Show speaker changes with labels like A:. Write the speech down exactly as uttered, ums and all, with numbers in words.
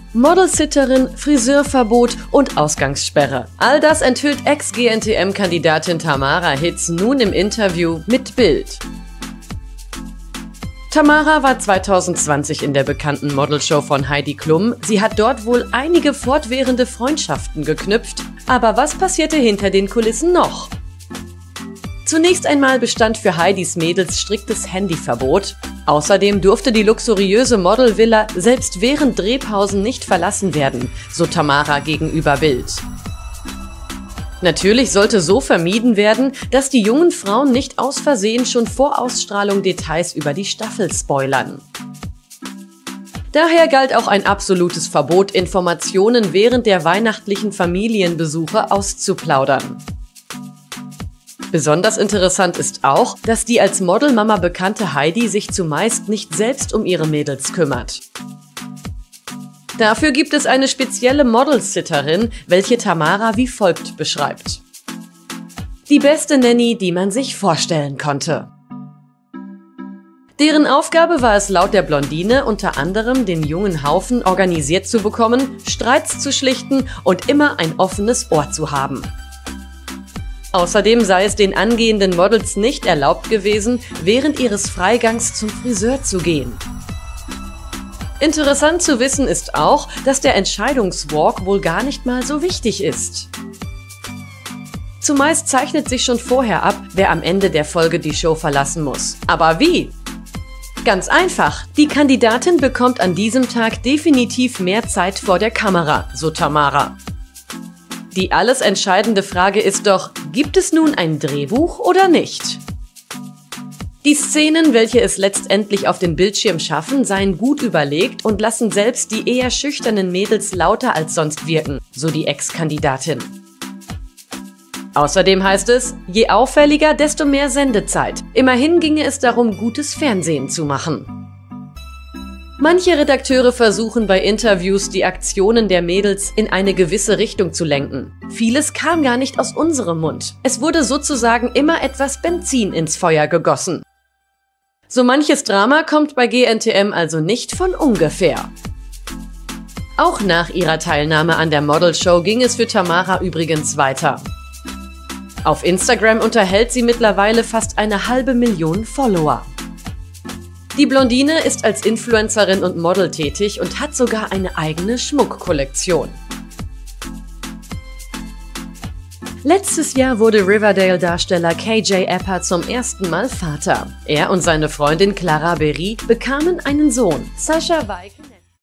A: Modelsitterin, Friseurverbot und Ausgangssperre. All das enthüllt Ex-G N T M-Kandidatin Tamara Hitz nun im Interview mit Bild. Tamara war zweitausendzwanzig in der bekannten Modelshow von Heidi Klum. Sie hat dort wohl einige fortwährende Freundschaften geknüpft. Aber was passierte hinter den Kulissen noch? Zunächst einmal bestand für Heidis Mädels striktes Handyverbot. Außerdem durfte die luxuriöse Modelvilla selbst während Drehpausen nicht verlassen werden, so Tamara gegenüber Bild. Natürlich sollte so vermieden werden, dass die jungen Frauen nicht aus Versehen schon vor Ausstrahlung Details über die Staffel spoilern. Daher galt auch ein absolutes Verbot, Informationen während der weihnachtlichen Familienbesuche auszuplaudern. Besonders interessant ist auch, dass die als Modelmama bekannte Heidi sich zumeist nicht selbst um ihre Mädels kümmert. Dafür gibt es eine spezielle Modelsitterin, welche Tamara wie folgt beschreibt: Die beste Nanny, die man sich vorstellen konnte. Deren Aufgabe war es laut der Blondine unter anderem, den jungen Haufen organisiert zu bekommen, Streits zu schlichten und immer ein offenes Ohr zu haben. Außerdem sei es den angehenden Models nicht erlaubt gewesen, während ihres Freigangs zum Friseur zu gehen. Interessant zu wissen ist auch, dass der Entscheidungswalk wohl gar nicht mal so wichtig ist. Zumeist zeichnet sich schon vorher ab, wer am Ende der Folge die Show verlassen muss. Aber wie? Ganz einfach, die Kandidatin bekommt an diesem Tag definitiv mehr Zeit vor der Kamera, so Tamara. Die alles entscheidende Frage ist doch, gibt es nun ein Drehbuch oder nicht? Die Szenen, welche es letztendlich auf den Bildschirm schaffen, seien gut überlegt und lassen selbst die eher schüchternen Mädels lauter als sonst wirken, so die Ex-Kandidatin. Außerdem heißt es, je auffälliger, desto mehr Sendezeit. Immerhin ginge es darum, gutes Fernsehen zu machen. Manche Redakteure versuchen bei Interviews, die Aktionen der Mädels in eine gewisse Richtung zu lenken. Vieles kam gar nicht aus unserem Mund. Es wurde sozusagen immer etwas Benzin ins Feuer gegossen. So manches Drama kommt bei G N T M also nicht von ungefähr. Auch nach ihrer Teilnahme an der Modelshow ging es für Tamara übrigens weiter. Auf Instagram unterhält sie mittlerweile fast eine halbe Million Follower. Die Blondine ist als Influencerin und Model tätig und hat sogar eine eigene Schmuckkollektion. Letztes Jahr wurde Riverdale-Darsteller K J Apa zum ersten Mal Vater. Er und seine Freundin Clara Berry bekamen einen Sohn. Sascha Weig